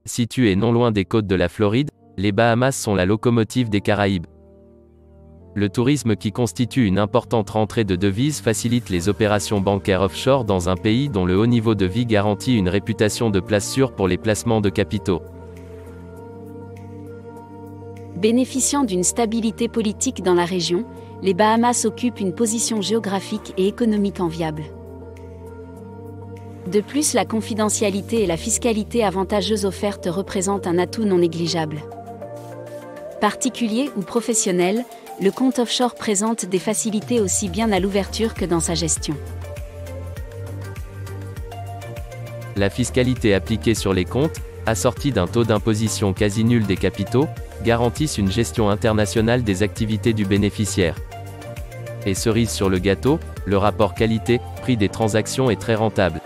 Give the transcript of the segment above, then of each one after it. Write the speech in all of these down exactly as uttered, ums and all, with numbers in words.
Situées non loin des côtes de la Floride, les Bahamas sont la locomotive des Caraïbes. Le tourisme qui constitue une importante rentrée de devises facilite les opérations bancaires offshore dans un pays dont le haut niveau de vie garantit une réputation de place sûre pour les placements de capitaux. Bénéficiant d'une stabilité politique dans la région, les Bahamas occupent une position géographique et économique enviable. De plus, la confidentialité et la fiscalité avantageuse offerte représentent un atout non négligeable. Particulier ou professionnel, le compte offshore présente des facilités aussi bien à l'ouverture que dans sa gestion. La fiscalité appliquée sur les comptes, assortie d'un taux d'imposition quasi nul des capitaux, garantissent une gestion internationale des activités du bénéficiaire. Et cerise sur le gâteau, le rapport qualité-prix des transactions est très rentable.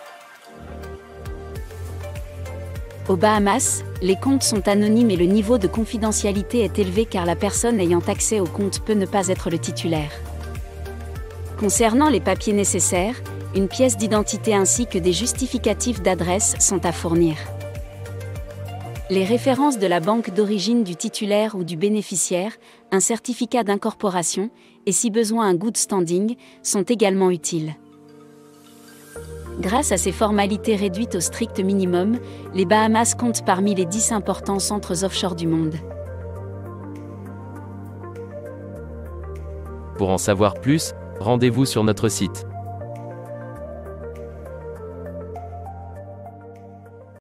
Aux Bahamas, les comptes sont anonymes et le niveau de confidentialité est élevé car la personne ayant accès au compte peut ne pas être le titulaire. Concernant les papiers nécessaires, une pièce d'identité ainsi que des justificatifs d'adresse sont à fournir. Les références de la banque d'origine du titulaire ou du bénéficiaire, un certificat d'incorporation, et si besoin un good standing, sont également utiles. Grâce à ces formalités réduites au strict minimum, les Bahamas comptent parmi les dix importants centres offshore du monde. Pour en savoir plus, rendez-vous sur notre site.